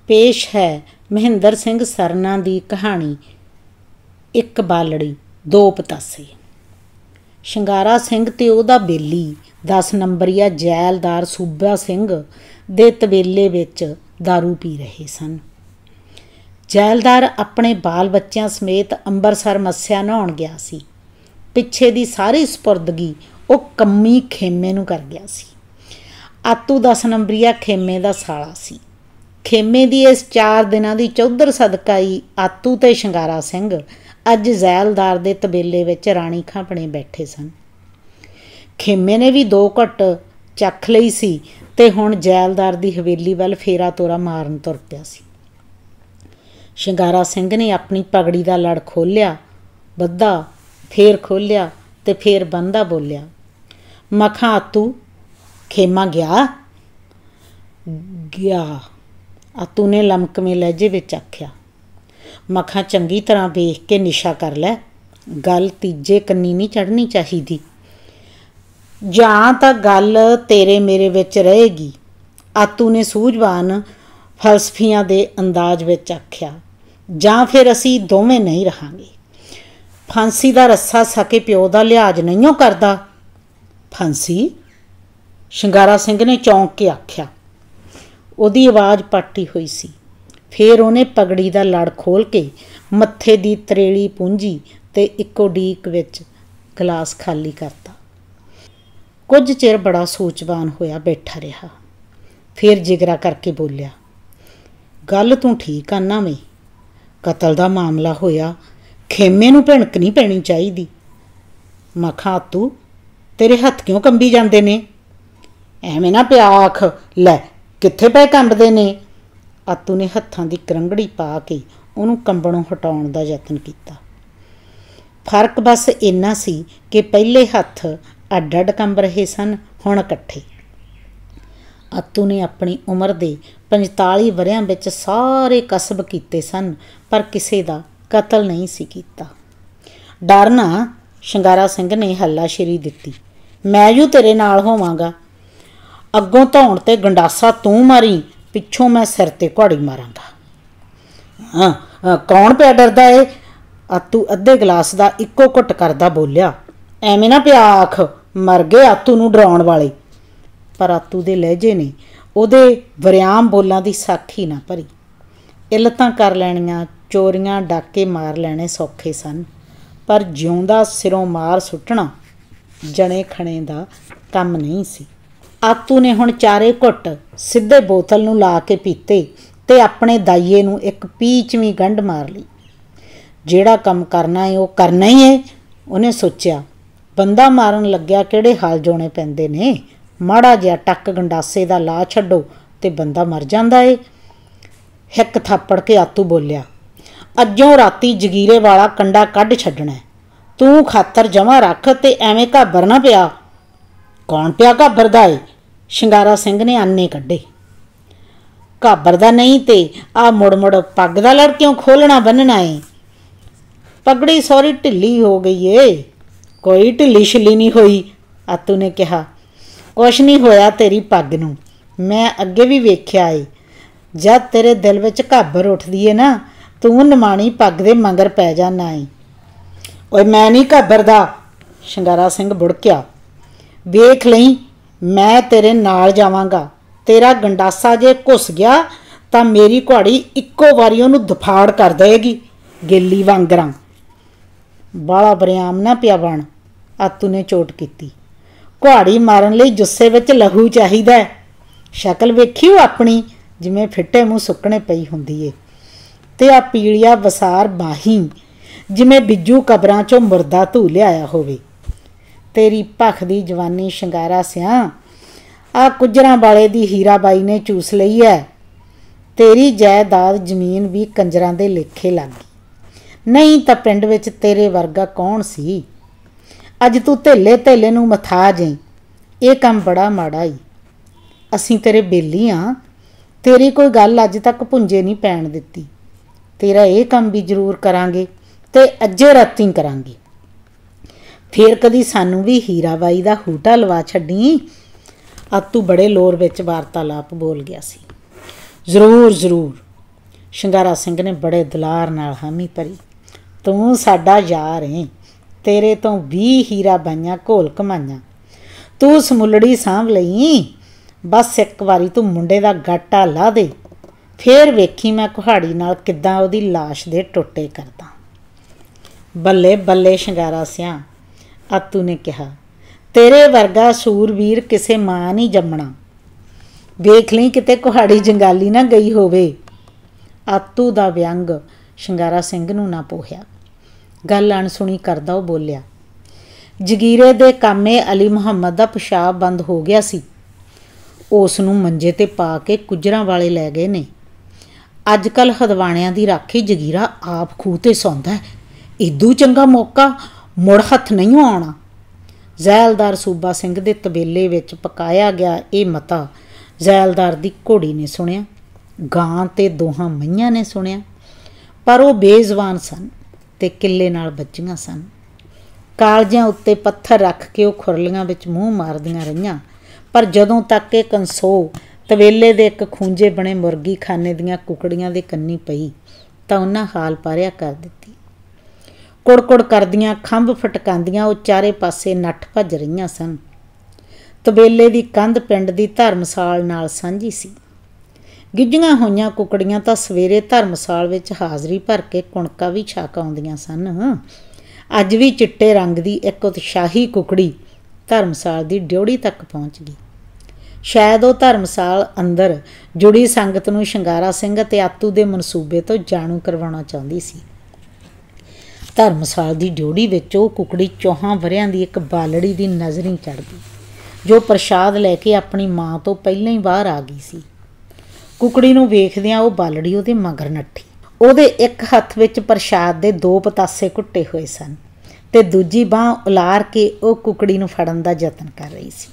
पेश है महेंद्र सिंह सरना की कहानी एक बालड़ी दो पतासे। शंगारा सिंह ते उहदा बेली 10 नंबरिया जैलदार सूबा सिंह दे तबेले विच दारू पी रहे सन। जैलदार अपने बाल बच्चों समेत अंबरसर मस्या नहाउण गया सी। पिछे दी सारी सपुरदगी वो कम्मी खेमे नूं कर गया सी। आतू 10 नंबरिया खेमे दा साला सी। खेमे दी इस 4 दिनां दी चौधर सदकाई आतू ते शंगारा सिंह अज जैलदार दे तबेले विच राणी खां बणे बैठे सन। खेमे ने भी 2 घुट चख लई सी ते हुण जैलदार दी हवेली वल फेरा तोरा मारन तुर पिया सी। शंगारा सिंह ने अपनी पगड़ी दा लड़ खोलिया, बद्धा, फेर खोलिया ते फेर बंदा बोलिया, मखां आतू खेमा गया? गया, आतू ने लमकਵੇਂ लहजे विच आख्या। मखां चंगी तरह वेख के निशा कर लै, गल तीजे कन्नी नहीं चढ़नी चाहिदी, जां तां गल तेरे मेरे विच रहेगी। आतू ने सूझवान फलसफियां दे अंदाज विच आख्या, जां फिर असी दोवें नहीं रहांगे। फांसी दा रस्सा सके प्यो दा लिहाज नहीं करदा। फांसी? शंगारा सिंह ने चौंक के आख्या। ਉਹਦੀ आवाज़ पट्टी हुई सी। फिर ਉਹਨੇ पगड़ी ਦਾ लड़ खोल के मत्थे ਦੀ ਤਰੇੜੀ ਪੂੰਝੀ ਤੇ ਇੱਕੋ ਡੀਕ ਵਿੱਚ ਗਲਾਸ खाली करता। कुछ चिर बड़ा सोचवान होया बैठा रहा। फिर जिगरा करके बोलिया, गल तू ठीक आना में, कतल का मामला होया, खेमे नूं भिणक नहीं पैनी चाहिदी। मखां आतू तेरे हत्थ क्यों कंबी जांदे ने? एवें ना पिया आख, लै कित्थे पै कंबदे ने? आतू ने हत्थां दी करंगड़ी पा के उहनूं कंबणों हटाउण दा यतन कीता। फर्क बस इन्ना सी कि पहले हत्थ अड्ड अड्ड कंब रहे सन, हुण इकट्ठे। आतू ने अपनी उम्र दे 45 वरियां विच सारे कसब कीते सन, पर किसे दा कतल नहीं सी कीता। डर ना, शंगारा सिंह ने हल्लाशेरी दित्ती, मैं जू तेरे नाल होवांगा। अगों धौण ते गंडासा तू मारी, पिछों मैं सिर ते घोड़ी मारांगा। कौन पिया डरदा है? आतू अद्धे गिलास दा इक्को घुट करदा बोलिया, एवें ना पिया आख, मर गए आतू नूं डराउण वाले। पर आतू दे लहजे ने उहदे वरियाम बोलां दी साखी ना भरी। इल्लतां कर लैणियां, चोरियां डाके मार लैणे सौखे सन, पर जिउंदा सिरों मार सुट्टना जणे खणे दा काम नहीं सी। आतू ने हुण 4 घुट सीधे बोतल नूं ला के पीते ते अपने दाईए नूं एक पीचवीं गंढ मार लई। जिहड़ा काम करना है वह करना ही है, उहने सोचिया। बंदा मारन लग्या किहड़े हाल जोणे पैंदे ने, माड़ा जिहा टक गंडासे दा ला छड्डो ते बंदा मर जांदा है। हिक थापड़ के आतू बोलिया, अज्जों राती जगीरे वाला कंडा कढ छड्डना, तू खातर जमा रख ते एवें घाबर ना पिया। कौन पिया घाबरदा है? शंगारा सिंह ने आने कढ़े। घाबरदा नहीं ते आ मुड़ मुड़ पग दा लड़ क्यों खोलना बन्नना है? पगड़ी सौरी ढिली हो गई है। कोई ढिली छिली नहीं हुई, आतू ने कहा। कुछ नहीं होया तेरी पग नूं, मैं अगे भी वेख्या है। जद तेरे दिल विच घाबर उठदी है ना, तू नमाणी पग दे मंगर पै जाना है। ओए मैं नहीं घाबरदा, शंगारा सिंह बुड़किया। वेख लई, मैं तेरे नाल जावांगा। तेरा गंडासा जे घुस गया तां मेरी घोड़ी इक्को वारी उहनूं दफाड़ कर देगी गेली वांगरां। बाला बरियाम ना पिया बण, आतू ने चोट कीती। घोड़ी मारन लई जुस्से विच लहू चाहीदा। शक्ल वेखी अपनी, जिवें फिट्टे मूँह सुक्कणे पई हुंदी है, ते आ पीलिया वसार बाही जिवें बिज्जू कबरां चों मुरदा धू लिआया होवे। तेरी भखदी जवानी शंगारा सिया, आ कुजरां वाले दी हीराबाई ने चूस लई है। तेरी जायदाद जमीन भी कंजरां दे लेखे लग गई, नहीं तां पिंड विच तेरे वर्गा कौन सी? अज तू धेले धेले नूं मथा जाईं, ये काम बड़ा माड़ा ही। असीं तेरे बेली हाँ, तेरी कोई गल अज तक भुंजे नहीं पैण दित्ती। तेरा ये काम भी जरूर करांगे ते अज्जे रातीं करांगे। फिर कदी सानू भी हीराबाई दा हूटा लवा छड्डी। आतू बड़े लोर विच वार्तालाप बोल गया सी। जरूर जरूर, ਸ਼ਿੰਗਾਰਾ ਸਿੰਘ ਨੇ ਬੜੇ ਦੁਲਾਰ ਨਾਲ ਹਾਮੀ ਭਰੀ। ਤੂੰ ਸਾਡਾ ਯਾਰ ਏ, ਤੇਰੇ ਤੋਂ 20 ਹੀਰਾ ਬਾਈਆਂ ਘੋਲ ਕਮਾਈਆਂ, ਤੂੰ ਸਮੁੱਲੜੀ ਸਾਂਭ ਲਈ। ਬਸ ਇੱਕ ਵਾਰੀ ਤੂੰ ਮੁੰਡੇ ਦਾ ਗਾਟਾ ਲਾ ਦੇ, ਫੇਰ ਵੇਖੀ ਮੈਂ ਕੁਹਾੜੀ ਨਾਲ ਕਿੱਦਾਂ ਉਹਦੀ ਲਾਸ਼ ਦੇ ਟੋਟੇ ਕਰਦਾ। ਬੱਲੇ ਬੱਲੇ ਸ਼ਿੰਗਾਰਾ ਸਿਆਂ, ਆਤੂ ਨੇ ਕਿਹਾ, ਤੇਰੇ ਵਰਗਾ ਸੂਰਵੀਰ ਕਿਸੇ ਮਾਂ ਨਹੀਂ ਜੰਮਣਾ। ਵੇਖ ਲਈ ਕਿਤੇ ਕੁਹਾੜੀ ਜੰਗਾਲੀ ਨਾ ਗਈ ਹੋਵੇ। ਆਤੂ ਦਾ ਵਿਅੰਗ ਸ਼ਿੰਗਾਰਾ ਸਿੰਘ ਨੂੰ ਨਾ ਪੋਹਿਆ। ਗੱਲ ਅਣਸੁਣੀ ਕਰਦਾ ਉਹ ਬੋਲਿਆ, ਜਗੀਰੇ ਦੇ ਕਾਮੇ ਅਲੀ ਮੁਹੰਮਦ ਦਾ ਪਿਸ਼ਾਬ ਬੰਦ ਹੋ ਗਿਆ ਸੀ, ਉਸ ਨੂੰ ਮੰਜੇ 'ਤੇ ਪਾ ਕੇ ਗੁੱਜਰਾਂ ਵਾਲੇ ਲੈ ਗਏ ਨੇ। ਅੱਜ ਕੱਲ੍ਹ ਹਦਵਾਣਿਆਂ ਦੀ ਰਾਖੀ ਜਗੀਰਾ ਆਪ ਖੂਹ 'ਤੇ ਸੌਂਦਾ ਹੈ। ਇਦੂ ਚੰਗਾ ਮੌਕਾ ਮੁੜ ਹੱਥ ਨਹੀਂ ਆਉਣਾ। ਜ਼ੈਲਦਾਰ ਸੂਬਾ ਸਿੰਘ ਦੇ ਤਬੇਲੇ ਵਿੱਚ ਪਕਾਇਆ ਗਿਆ ਇਹ ਮਤਾ ਜ਼ੈਲਦਾਰ ਦੀ ਘੋੜੀ ਨੇ ਸੁਣਿਆ, ਗਾਂ ਤੇ ਦੋਹਾਂ ਮਈਆਂ ਨੇ ਸੁਣਿਆ, ਪਰ ਉਹ ਬੇਜ਼ਬਾਨ ਸਨ ਤੇ ਕਿੱਲੇ ਨਾਲ ਬੱਝੀਆਂ ਸਨ। ਕਾਲਜਿਆਂ ਉੱਤੇ ਪੱਥਰ ਰੱਖ ਕੇ ਉਹ ਖੁਰਲੀਆਂ ਵਿੱਚ ਮੂੰਹ ਮਾਰਦੀਆਂ ਰਹੀਆਂ, ਪਰ ਜਦੋਂ ਤੱਕ ਇਹ ਕੰਸੋ ਤਵੇਲੇ ਦੇ ਇੱਕ ਖੂੰਜੇ ਬਣੇ ਮੁਰਗੀ ਖਾਨੇ ਦੀਆਂ ਕੁਕੜੀਆਂ ਦੇ ਕੰਨੀ ਪਈ ਤਾਂ ਉਹਨਾਂ ਹਾਲ ਪਾਰਿਆ ਕਰ ਦਿੱਤੀ। ਕੁੜ-ਕੁੜ ਕਰਦੀਆਂ, ਖੰਭ ਫਟਕਾਉਂਦੀਆਂ ਉਹ ਚਾਰੇ ਪਾਸੇ ਨੱਠ ਭੱਜ ਰਹੀਆਂ ਸਨ। ਤਬੇਲੇ ਦੀ ਕੰਧ ਪਿੰਡ ਦੀ ਧਰਮਸਾਲ ਨਾਲ ਸਾਂਝੀ ਸੀ। ਗਿੱਝੀਆਂ ਹੋਈਆਂ ਕੁਕੜੀਆਂ ਤਾਂ ਸਵੇਰੇ ਧਰਮਸਾਲ ਵਿੱਚ ਹਾਜ਼ਰੀ ਭਰ ਕੇ ਕੁਣਕਾ ਵੀ ਛਕ ਆਉਂਦੀਆਂ ਸਨ। ਅੱਜ ਵੀ ਚਿੱਟੇ ਰੰਗ ਦੀ ਇੱਕ ਉਤਸ਼ਾਹੀ ਕੁਕੜੀ ਧਰਮਸਾਲ ਦੀ ਡਿਉੜੀ ਤੱਕ ਪਹੁੰਚ ਗਈ। ਸ਼ਾਇਦ ਉਹ ਧਰਮਸਾਲ ਅੰਦਰ ਜੁੜੀ ਸੰਗਤ ਨੂੰ ਸ਼ਿੰਗਾਰਾ ਸਿੰਘ ਅਤੇ ਆਤੂ ਦੇ ਮਨਸੂਬੇ ਤੋਂ ਜਾਣੂ ਕਰਵਾਉਣਾ ਚਾਹੁੰਦੀ ਸੀ। ਧਰਮਸਾਲ ਦੀ ਡਿਉੜੀ ਵਿੱਚ ਉਹ ਕੁਕੜੀ 4 ਵਰਿਆਂ ਦੀ ਇੱਕ ਬਾਲੜੀ ਦੀ ਨਜ਼ਰੀ ਚੜ੍ਹ ਗਈ, ਜੋ ਪ੍ਰਸ਼ਾਦ ਲੈ ਕੇ ਆਪਣੀ ਮਾਂ ਤੋਂ ਪਹਿਲਾਂ ਹੀ ਬਾਹਰ ਆ ਗਈ ਸੀ। ਕੁਕੜੀ ਨੂੰ ਵੇਖਦਿਆਂ ਉਹ ਬਾਲੜੀ ਉਹਦੇ ਮਗਰ ਨੱਠੀ। ਉਹਦੇ ਇੱਕ ਹੱਥ ਵਿੱਚ ਪ੍ਰਸ਼ਾਦ ਦੇ 2 ਪਤਾਸੇ ਘੁੱਟੇ ਹੋਏ ਸਨ ਤੇ ਦੂਜੀ ਬਾਂਹ ਉਲਾਰ ਕੇ ਉਹ ਕੁਕੜੀ ਨੂੰ ਫੜਨ ਦਾ ਯਤਨ ਕਰ ਰਹੀ ਸੀ।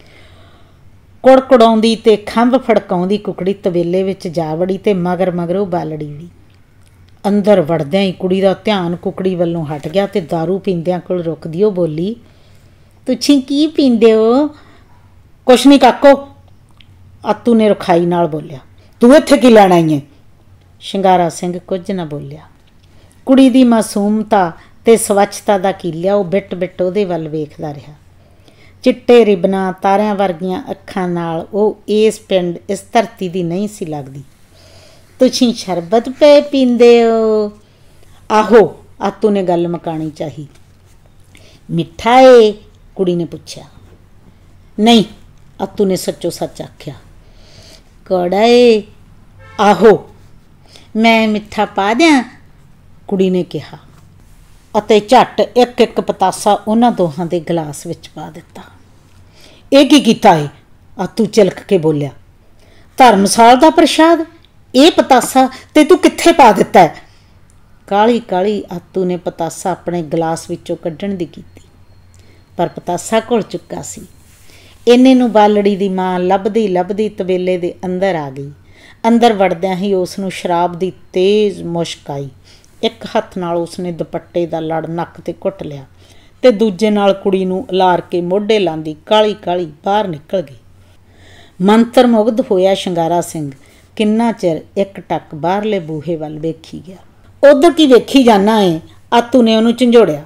ਕੁੜਕੁੜਾਉਂਦੀ ਤੇ ਖੰਭ ਫੜਕਾਉਂਦੀ ਕੁਕੜੀ ਤਬੇਲੇ ਵਿੱਚ ਜਾ ਵੜੀ ਤੇ ਮਗਰ ਮਗਰ ਉਹ ਬਾਲੜੀ ਵੀ। ਅੰਦਰ ਵੜਦਿਆਂ ਹੀ ਕੁੜੀ ਦਾ ਧਿਆਨ ਕੁਕੜੀ ਵੱਲੋਂ ਹਟ ਗਿਆ ਤੇ ਦਾਰੂ ਪੀਂਦਿਆਂ ਕੋਲ ਰੁਕਦੀ ਉਹ ਬੋਲੀ, ਤੁਸੀਂ ਕੀ ਪੀਂਦੇ ਹੋ? ਕੁਛ ਨਹੀਂ ਕਾਕੋ, ਆਤੂ ਨੇ ਰੁਖਾਈ ਨਾਲ ਬੋਲਿਆ। ਤੂੰ ਇੱਥੇ ਕੀ ਲੈਣ ਆਈ ਹੈ? ਸ਼ਿੰਗਾਰਾ ਸਿੰਘ ਕੁਝ ਨਾ ਬੋਲਿਆ। ਕੁੜੀ ਦੀ ਮਾਸੂਮਤਾ ਤੇ ਸਵੱਛਤਾ ਦਾ ਕੀਲਿਆ ਉਹ ਬਿੱਟ ਬਿੱਟ ਉਹਦੇ ਵੱਲ ਵੇਖਦਾ ਰਿਹਾ। ਚਿੱਟੇ ਰਿਬਨਾਂ ਤਾਰਿਆਂ ਵਰਗੀਆਂ ਅੱਖਾਂ ਨਾਲ ਉਹ ਇਸ ਪਿੰਡ, ਇਸ ਧਰਤੀ ਦੀ ਨਹੀਂ ਸੀ ਲੱਗਦੀ। ਤੁਸੀਂ ਸ਼ਰਬਤ ਪਏ ਪੀਂਦੇ ਹੋ? ਆਹੋ, ਆਤੂ ਨੇ ਗੱਲ ਮਕਾਣੀ ਚਾਹੀ। ਮਿੱਠਾ ਏ? ਕੁੜੀ ਨੇ ਪੁੱਛਿਆ। ਨਹੀਂ, ਆਤੂ ਨੇ ਸੱਚੋ ਸੱਚ ਆਖਿਆ। ਕੌੜਾ ਏ? ਆਹੋ। ਮੈਂ ਮਿੱਠਾ ਪਾ ਦਿਆਂ? ਕੁੜੀ ਨੇ ਕਿਹਾ ਅਤੇ ਝੱਟ ਇੱਕ ਇੱਕ ਪਤਾਸਾ ਉਹਨਾਂ ਦੋਹਾਂ ਦੇ ਗਲਾਸ ਵਿੱਚ ਪਾ ਦਿੱਤਾ। ਇਹ ਕੀ ਕੀਤਾ ਏ? ਆਤੂ ਚਿਲਕ ਕੇ ਬੋਲਿਆ। ਧਰਮਸਾਲ ਦਾ ਪ੍ਰਸ਼ਾਦ, ਇਹ ਪਤਾਸਾ ਤੇ ਤੂੰ ਕਿੱਥੇ ਪਾ ਦਿੱਤਾ ਹੈ? ਕਾਲੀ ਕਾਲੀ ਆਤੂ ਨੇ ਪਤਾਸਾ ਆਪਣੇ ਗਲਾਸ ਵਿੱਚੋਂ ਕੱਢਣ ਦੀ ਕੀਤੀ, ਪਰ ਪਤਾਸਾ ਘੁਲ ਚੁੱਕਾ ਸੀ। ਇੰਨੇ ਨੂੰ ਬਾਲੜੀ ਦੀ ਮਾਂ ਲੱਭਦੀ ਲੱਭਦੀ ਤਬੇਲੇ ਦੇ ਅੰਦਰ ਆ ਗਈ। ਅੰਦਰ ਵੜਦਿਆਂ ਹੀ ਉਸ ਨੂੰ ਸ਼ਰਾਬ ਦੀ ਤੇਜ਼ ਮੁਸ਼ਕ ਆਈ। ਇੱਕ ਹੱਥ ਨਾਲ ਉਸਨੇ ਦੁਪੱਟੇ ਦਾ ਲੜ ਨੱਕ 'ਤੇ ਘੁੱਟ ਲਿਆ ਤੇ ਦੂਜੇ ਨਾਲ ਕੁੜੀ ਨੂੰ ਉਲਾਰ ਕੇ ਮੋਢੇ ਲਾਂਦੀ ਕਾਲੀ ਕਾਲੀ ਬਾਹਰ ਨਿਕਲ ਗਈ। ਮੰਤਰ ਮੁਗਧ ਹੋਇਆ ਸ਼ਿੰਗਾਰਾ ਸਿੰਘ ਕਿੰਨਾ ਚਿਰ ਇੱਕ ਟੱਕ ਬਾਹਰਲੇ ਬੂਹੇ ਵੱਲ ਵੇਖੀ ਗਿਆ। ਉੱਧਰ ਕੀ ਵੇਖੀ ਜਾਣਾ ਏ? ਆਤੂ ਨੇ ਉਹਨੂੰ ਝੰਜੋੜਿਆ।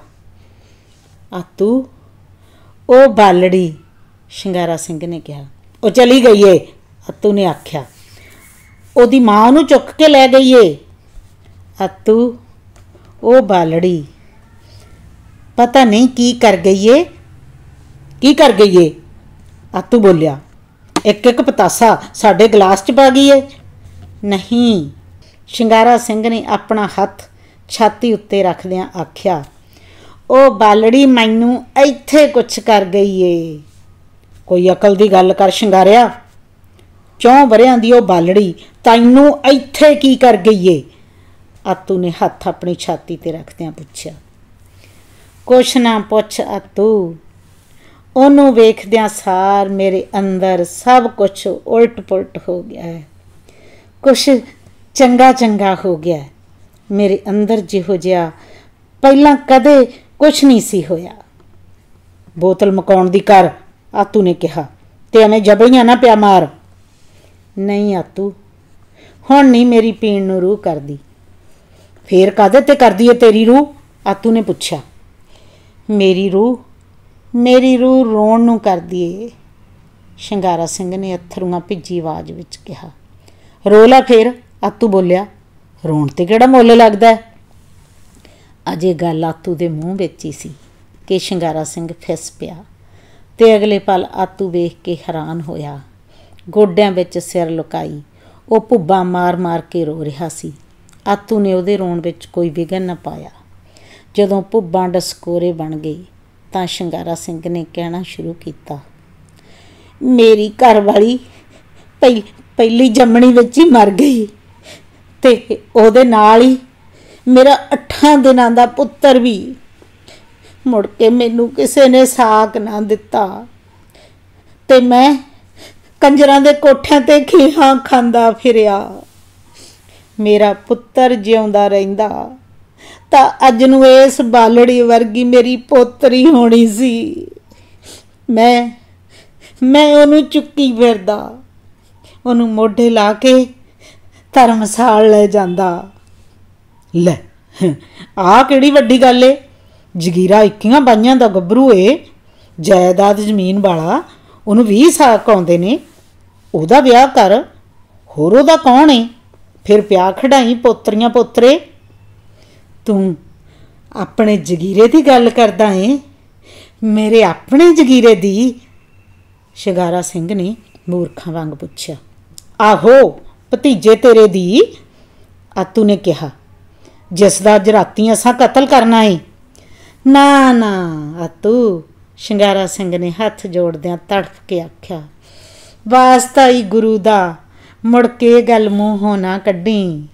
ਆਤੂ, ਉਹ ਬਾਲੜੀ, ਸ਼ਿੰਗਾਰਾ ਸਿੰਘ ਨੇ ਕਿਹਾ। ਉਹ ਚਲੀ ਗਈ ਏ, ਆਤੂ ਨੇ ਆਖਿਆ। ਉਹਦੀ ਮਾਂ ਉਹਨੂੰ ਚੁੱਕ ਕੇ ਲੈ ਗਈ ਏ। ਆਤੂ, ਉਹ ਬਾਲੜੀ ਪਤਾ ਨਹੀਂ ਕੀ ਕਰ ਗਈ ਏ। ਕੀ ਕਰ ਗਈ ਏ? ਆਤੂ ਬੋਲਿਆ। ਇੱਕ ਇੱਕ ਪਤਾਸਾ ਸਾਡੇ ਗਲਾਸ 'ਚ ਪਾ ਗਈ ਏ। ਨਹੀਂ, ਸ਼ਿੰਗਾਰਾ ਸਿੰਘ ਨੇ ਆਪਣਾ ਹੱਥ ਛਾਤੀ ਉੱਤੇ ਰੱਖਦਿਆਂ ਆਖਿਆ। ਉਹ ਬਾਲੜੀ ਮੈਨੂੰ ਇੱਥੇ ਕੁਛ ਕਰ ਗਈ ਏ। ਕੋਈ ਅਕਲ ਦੀ ਗੱਲ ਕਰ ਸ਼ਿੰਗਾਰਿਆ। 4 ਵਰਿਆਂ ਦੀ ਉਹ ਬਾਲੜੀ ਤੈਨੂੰ ਇੱਥੇ ਕੀ ਕਰ ਗਈ ਏ? ਆਤੂ ਨੇ ਹੱਥ ਆਪਣੀ ਛਾਤੀ 'ਤੇ ਰੱਖਦਿਆਂ ਪੁੱਛਿਆ। ਕੁਛ ਨਾ ਪੁੱਛ ਆਤੂ। ਉਹਨੂੰ ਵੇਖਦਿਆਂ ਸਾਰ ਮੇਰੇ ਅੰਦਰ ਸਭ ਕੁਛ ਉਲਟ ਪੁਲਟ ਹੋ ਗਿਆ ਹੈ। ਕੁਛ ਚੰਗਾ ਚੰਗਾ ਹੋ ਗਿਆ। ਮੇਰੇ ਅੰਦਰ ਜਿਹੋ ਜਿਹਾ ਪਹਿਲਾਂ ਕਦੇ ਕੁਛ ਨਹੀਂ ਸੀ ਹੋਇਆ। ਬੋਤਲ ਮੁਕਾਉਣ ਦੀ ਕਰ, ਆਤੂ ਨੇ ਕਿਹਾ, ਤੇ ਐਵੇਂ ਜਬਲੀਆਂ ਨਾ ਪਿਆ ਮਾਰ। ਨਹੀਂ ਆਤੂ, हुण नहीं मेरी पीण नूं रूह करदी। फिर काहदे ते करदी है तेरी रूह? आतू ने पुछया। मेरी रूह रोण नूं करदी है, शंगारा सिंह ने अथरूआं भिजी आवाज़ विच कहा। रो ला फिर, आतू बोलिया। रोण ते किहड़ा मुੱਲ लगदा है? अजे गल आतू दे मूँह विच ही सी कि शंगारा सिंह फिस पिया ते अगले पल आतू वेख के हैरान होया। गोड्यां विच सिर लुकाई वो भुब्बा मार मार के रो रहा सी। आतू ने उहदे रोण विच कोई विघन न पाया। जदों भुब्बां डसकोरे बन गई तां शंगारा सिंह ने कहना शुरू किया, मेरी घरवाली पहली जम्मणी विच ही मर गई ते उहदे नाल ही मेरा 8 दिनां दा पुत्तर भी। मुड़ के मैनू किसी ने साक ना दिता ते मैं कंजरां दे कोठियां ते खीहां खांदा फिरिया। मेरा पुत्तर जिउंदा रहिंदा तां अज नूं इस बालड़ी वर्गी मेरी पोतरी होनी सी। मैं ओनू चुक्की फिरदा, ओनू मोढे ला के धर्मसाल ले जांदा। ले आ किहड़ी वड्डी गल है? जगीरा 21 बाइयां दा गभरू है, जायदाद जमीन वाला, ओनू 20 साक आउंदे ने। ओहदा विआह कर, होर ओहदा कौन है? फिर प्या खड़ाई पोतरियां पोतरे। तू अपने जगीरे की गल करदा है? मेरे अपने जगीरे दी? शंगारा सिंह ने मूर्खां वांग पुछया। आहो भतीजे तेरे दी, आतू ने कहा, जिसदा अज राती असां कतल करना है। ना ना आतू, शंगारा सिंह ने हथ जोड़दियां तड़फ के आख्या, वास्ता ही गुरु दा, मुड़ के गल मूँहों ना कड्डी।